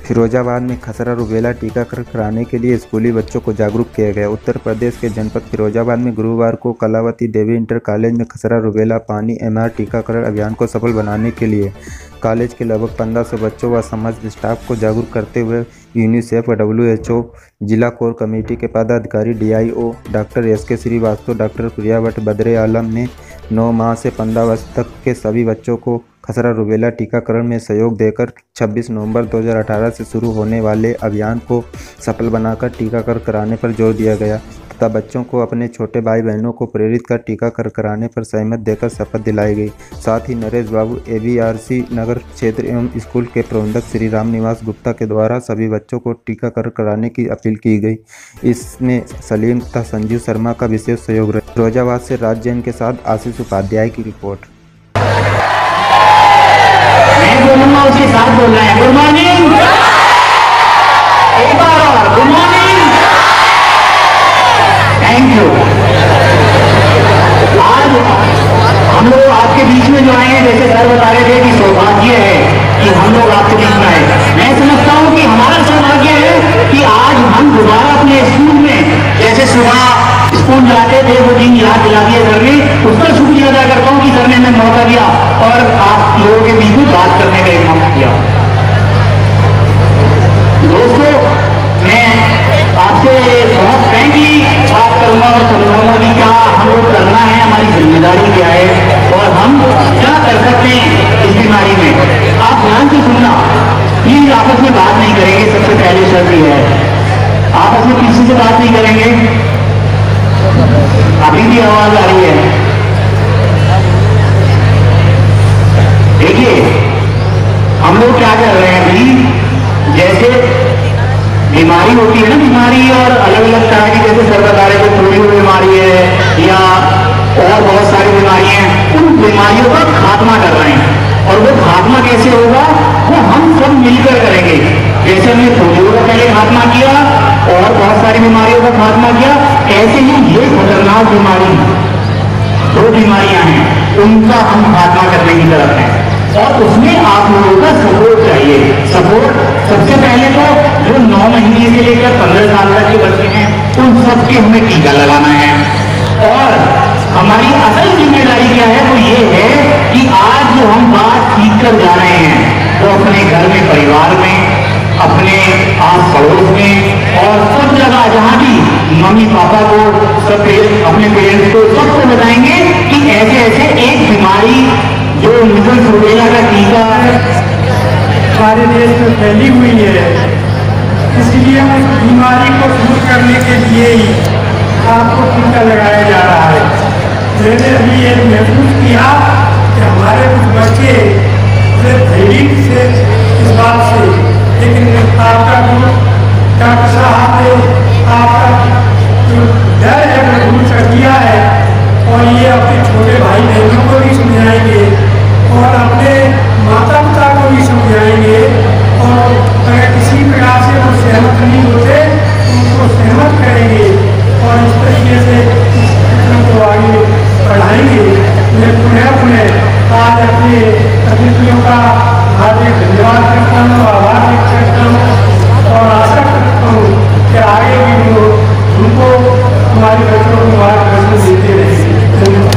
फिरोजाबाद में खसरा रूबेला टीकाकरण कराने के लिए स्कूली बच्चों को जागरूक किया गया। उत्तर प्रदेश के जनपद फिरोजाबाद में गुरुवार को कलावती देवी इंटर कॉलेज में खसरा रूबेला पानी एमआर टीकाकरण अभियान को सफल बनाने के लिए कॉलेज के लगभग 1500 बच्चों व समस्त स्टाफ को जागरूक करते हुए यूनिसेफ व WHO जिला कोर कमेटी के पदाधिकारी DIO doctor SK Srivastava, doctor Priya Bhatt, Badre Alam ने 9 माह से 15 वर्ष तक के सभी बच्चों को खसरा रूबेला टीकाकरण में सहयोग देकर 26 नवंबर 2018 से शुरू होने वाले अभियान को सफल बनाकर टीकाकरण कराने पर जोर दिया गया तथा बच्चों को अपने छोटे भाई बहनों को प्रेरित कर टीकाकरण कराने पर सहमत देकर शपथ दिलाई गई। साथ ही नरेश बाबू ABRC नगर क्षेत्र एवं स्कूल के प्रबंधक श्री राम निवास गुप्ता के द्वारा सभी बच्चों को टीकाकरण कराने की अपील की गई। इसमें सलीम तथा संजीव शर्मा का विशेष सहयोग रहा। फिरोजाबाद से राज जैन के साथ आशीष उपाध्याय की रिपोर्ट। उसके साथ बोल रहा है गुड मॉर्निंग, एक बार और गुड मॉर्निंग, थैंक यू। आज हम लोग आपके बीच में जो आए हैं, जैसे सर बता रहे थे कि सौभाग्य है कि हम लोग आपके बीच में आए। मैं समझता हूं कि हमारा सौभाग्य है कि आज हम दोबारा अपने स्कूल में, जैसे सुबह स्कूल जाते थे वो दिन याद दिला दिया सर ने, उस पर शुक्रिया अदा करता हूँ कि सर ने हमें मौका दिया और आप लोगों के बीच में बात करने का एक मौका दिया। दोस्तों, मैं आपसे बहुत फ्रेंकली बात करूंगा और समझाऊंगा कि क्या हम लोग करना है, हमारी जिम्मेदारी क्या है और हम क्या कर सकते हैं इस बीमारी में। आप ध्यान से सुनना, प्लीज आपस में बात नहीं करेंगे, सबसे पहले शर्त ये है आपस में किसी से बात नहीं करेंगे। अभी भी आवाज आ रही है? देखिए हम लोग क्या कर रहे हैं अभी, जैसे बीमारी होती है ना, बीमारी और अलग अलग तरह की, जैसे सर बता रहे थे थोड़ी बीमारी है या और बहुत सारी बीमारी हैं, उन बीमारियों का खात्मा कर रहे हैं। और वो खात्मा कैसे होगा, वो हम सब मिलकर करेंगे। जैसे हमने पोलियो का पहले खात्मा किया और बहुत सारी बीमारियों का खात्मा किया, ऐसे ही ये खतरनाक बीमारी, 2 बीमारियां हैं, उनका हम खात्मा करने की तरफ हैं और उसमें आप लोगों का सपोर्ट चाहिए। सपोर्ट सबसे पहले तो जो 9 महीने से लेकर 15 साल तक के बच्चे हैं उन सबके हमें टीका लगाना है। और हमारी असल जिम्मेदारी क्या है, वो ये है कि आज जो हम बात सीख कर जा रहे हैं वो अपने घर में, परिवार में, अपने आस पड़ोस में और सब जगह जहां भी मम्मी पापा को, सब अपने पेरेंट्स को, सबको बताएंगे कि ऐसे ऐसे एक बीमारी जो मीजल्स रूबेला का टीका हमारे देश में फैली हुई है, इसलिए उस बीमारी को दूर करने के लिए ही आपको टीका लगाया जा रहा है। मैंने अभी ये महसूस किया कि हमारे कुछ बच्चे भयभीत से इस बात से, लेकिन आपका जो डॉक्टर साहब ने आपका जो डर है वो दूर कर दिया है और ये अपने छोटे भाई बहनों को भी समझाएंगे और अपने माता पिता को भी समझाएंगे और अगर किसी प्रकार से वो सहमत नहीं होते तो उनको सहमत करेंगे और इस तरीके से उनको आगे बढ़ाएंगे। मैं पुनः आज अपने अतिथियों का हार्दिक धन्यवाद करता हूँ, आभार व्यक्त करता हूँ और आशा करता हूँ कि आगे भी वो उनको हमारे बच्चों को मार्गदर्शन देते रहेंगे। धन्यवाद।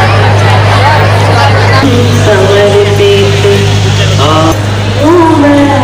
मैं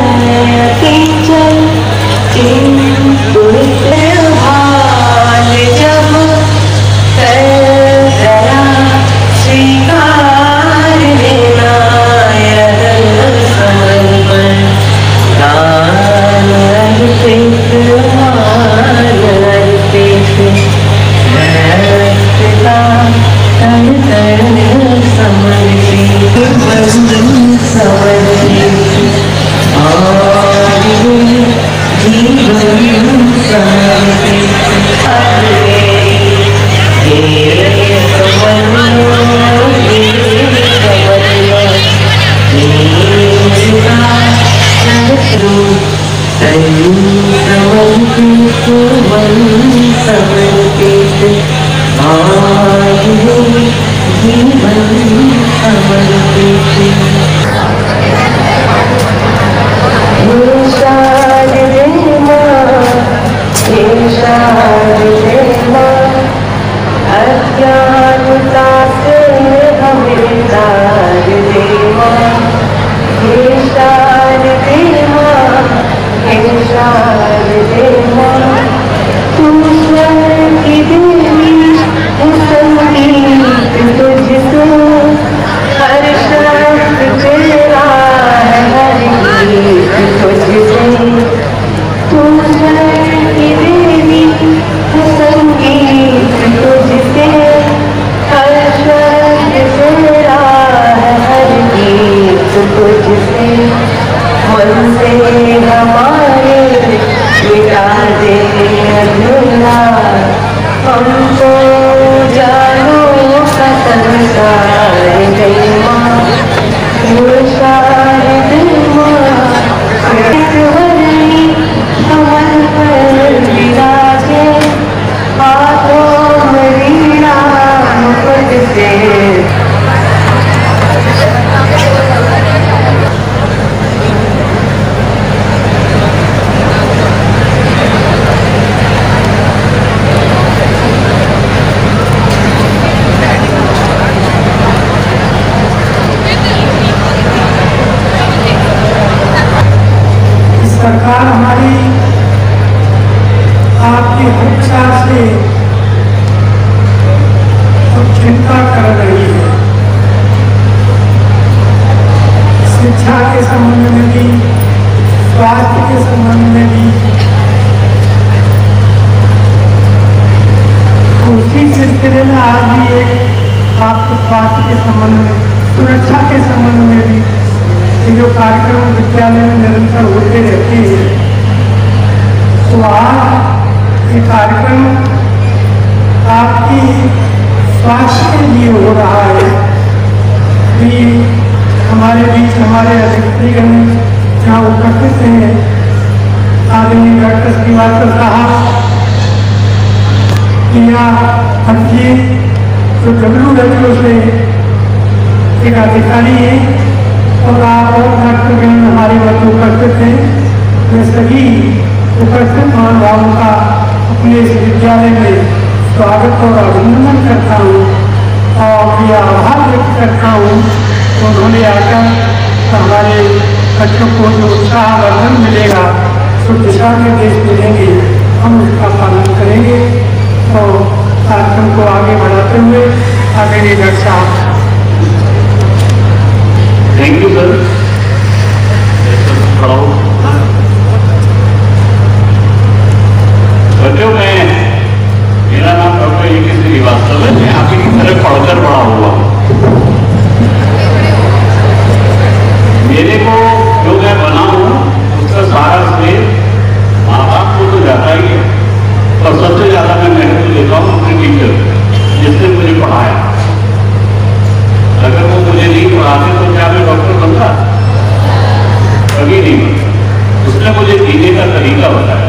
अज्ञानता से हमें तार दे माँ, हे शारदे माँ, हे शारदे माँ, तू स्वर की देवी है, संगीत तुझसे हर शब्द तेरा है, हर गीत तुझसे, तू स्वर की देवी है, संगीत तुझसे हर शब्द तेरा है, हर गीत तुझसे, मन से हमारे मिटा दे अधूरा, हमको जानो का संसार गई माँ, वो शारद माँ, हरी कमल पर विराजे, हाथों में वीणा मुकुट से। सरकार हमारी आपकी शिक्षा से तो चिंता कर रही है। शिक्षा के संबंध में भी, स्वास्थ्य के संबंध में भी, उसी सिलसिले में आज भी एक आपके स्वास्थ्य के संबंध में, सुरक्षा के संबंध में भी ये जो कार्यक्रम विद्यालय में निरंतर होते रहते हैं, तो आज ये कार्यक्रम आपकी स्वास्थ्य के लिए हो रहा है। कि हमारे बीच हमारे अधिकारीगण जहाँ उपस्थित हैं, आदरणीय डॉक्टर श्रीवास्तव साहब, ये जो WHO से एक अधिकारी है, और आप और डॉक्टरगण हमारे मध्य उपस्थित हैं। मैं सभी उपस्थित महानुभावों का अपने इस विद्यालय में स्वागत और अभिनंदन करता हूँ और ये आभार व्यक्त करता हूँ तो उन्होंने आकर हमारे बच्चों को जो उत्साहवर्धन मिलेगा, जो दिशा निर्देश मिलेंगे, हम उसका पालन करेंगे। तो कार्यक्रम को आगे बढ़ाते हुए आदरणीय डॉक्टर साहब। Thank you sir. बच्चों में मेरा नाम डॉक्टर A.K. श्रीवास्तव है। मैं आपकी तरह पढ़कर बड़ा हुआ। मेरे को जो मैं बना हूँ उसका सारा श्रेय माँ बाप को तो जाता ही है, और सबसे ज्यादा मैं महत्व देता हूँ अपने टीचर जिसने मुझे पढ़ाया। अगर वो मुझे नहीं पढ़ाते तो क्या मैं डॉक्टर बनता? कभी नहीं बनता। उसने मुझे जीने का तरीका बताया।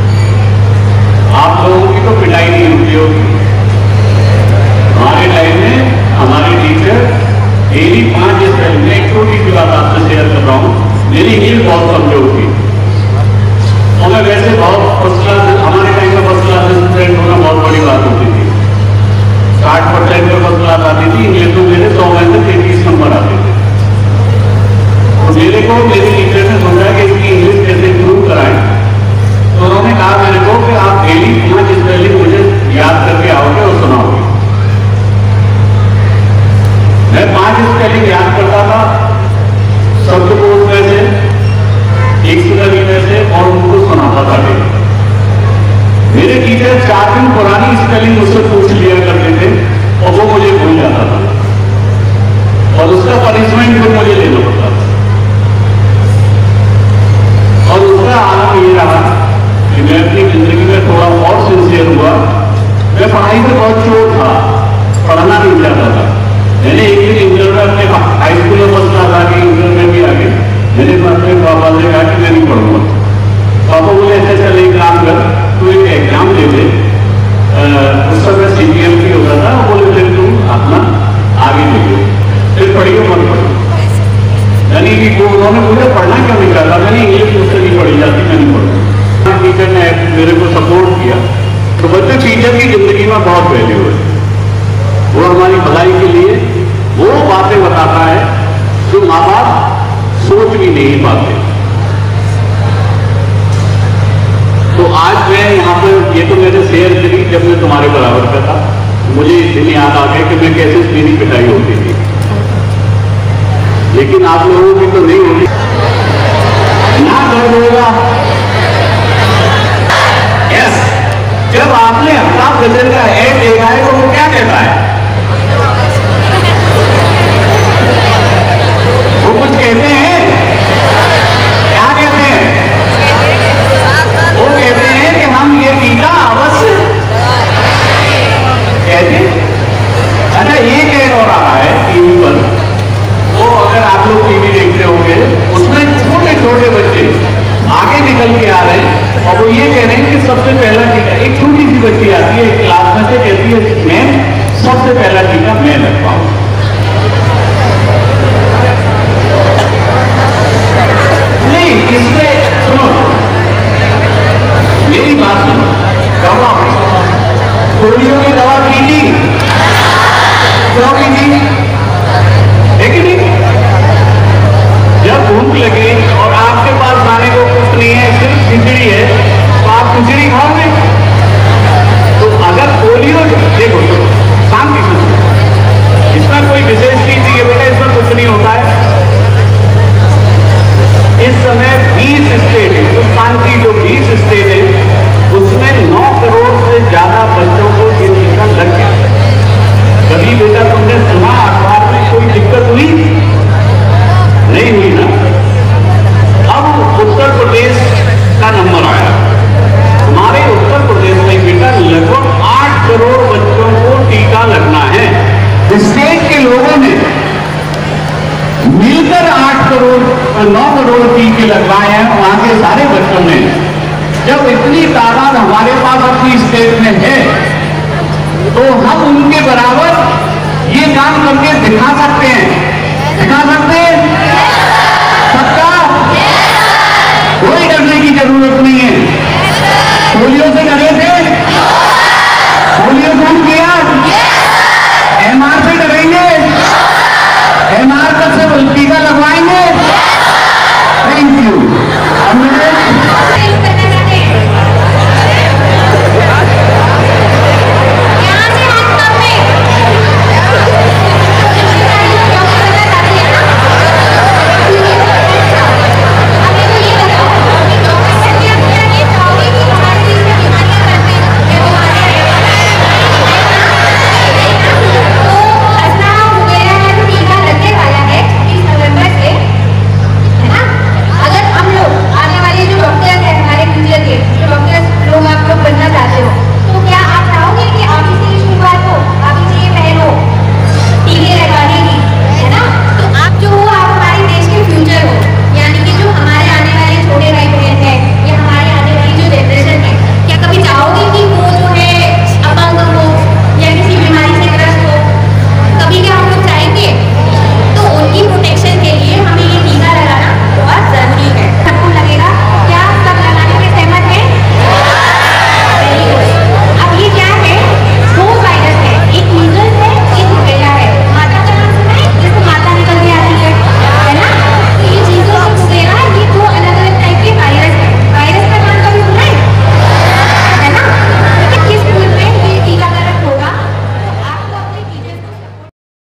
आप लोगों की तो पिटाई नहीं होती होगी। हमारे टाइम में हमारे टीचर डेली 5 स्पेल में, एक छोटी सी बात आपसे शेयर कर रहा हूँ। मेरी इंग्लिश बहुत कमजोर थी और मैं वैसे बहुत फर्स्ट क्लास, हमारे टाइम में फर्स्ट क्लास स्टूडेंट होना बहुत बड़ी बात होती थी। 60% में फर्स्ट क्लास आती थी। इंग्लिश में मेरे 100 में से 33 नंबर आते थे। तो मेरे को मेरे टीचर ने सोचा कि इसकी इंग्लिश कैसे इम्प्रूव कराएं, तो उन्होंने कहा मेरे को कि आप डेली 5 स्पेलिंग मुझे याद करके आओगे और सुनाओगे। मैं 5 स्पेलिंग याद करता था, शब्दकोश में से, डिक्शनरी में से, और उनको सुनाता था डेली। मेरे टीचर 4 दिन पुरानी स्पेलिंग मुझसे पूछ लिया करते थे और वो मुझे भूल जाता था, और उसका पनिशमेंट भी मुझे लेना पड़ता था। पापा से कहा कि मैं नहीं पढ़ूंगा। पापा बोले ऐसे चल एक काम कर, तू एक एग्जाम दे दे। उस समय CPM की होता था, बोले फिर तुम अपना आगे देखो, फिर पढ़िए मत पढ़ो। यानी कि वो उन्होंने मुझे पढ़ना क्यों नहीं चाहता, मैंने इंग्लिश मुझसे नहीं पढ़ी जाती, मैं नहीं पढ़ूंगा। टीचर ने मेरे को सपोर्ट किया। तो बच्चों टीचर की जिंदगी में बहुत वैल्यू है, वो हमारी भलाई के लिए वो बातें बताता है जो माँ बाप सोच भी नहीं पाते। तो आज मैं यहाँ पर, ये तो मैंने शेयर करी जब मैं तुम्हारे बराबर का था, मुझे इस दिन याद आ गया कि मैं कैसे मेरी पिटाई होती थी, लेकिन आप लोगों की तो नहीं होती ना, दर्द होगा। यस, जब आपने अमिताभ बच्चन का एड देखा है तो वो क्या कहता है, वो कुछ कहते हैं, क्या कहते हैं, वो कहते हैं कि हम ये टीका अवश्य कहते। अच्छा, ये कह हो रहा है टीवी पर, वो अगर आप लोग टीवी देखते होंगे, उसमें छोटे छोटे बच्चे आगे निकल के आ रहे हैं और वो ये कह रहे हैं कि सबसे पहला टीका, एक छोटी सी बच्ची आती है क्लास में से, कहती है मैं सबसे पहला टीका मैं लगवाऊं। नहीं, इसमें सुनो, मेरी बात सुनो, दवा पोलियो की दवा की थी, क्यों की थी, लेकिन जब भूख लगे और आपके पास खाने को कुछ नहीं है, सिर्फ खिचड़ी है, तो आप खिचड़ी खाओगे। तो अगर पोलियो, देखो तो शांति से, इसमें कोई विशेष चीज नहीं है बेटा, इसमें कुछ नहीं होता है। इस समय 20 स्टेट, हिंदुस्तान की जो 20 स्टेट है, उसमें 9 करोड़ से ज्यादा बच्चों को ये टीका लग गया। कभी बेटा तुमने सुना अखबार में कोई दिक्कत हुई? नहीं हुई ना। अब उत्तर प्रदेश का नंबर आया, हमारे उत्तर प्रदेश में बेटा लगभग 8 करोड़ बच्चों को टीका लगना है। स्टेट के लोगों ने मिलकर 8 करोड़ 9 करोड़ टीके लगवाए हैं वहां के सारे बच्चों ने। जब इतनी तादाद हमारे पास अपनी स्टेट में है, तो हम उनके बराबर ये काम करके दिखा सकते हैं, दिखा सकते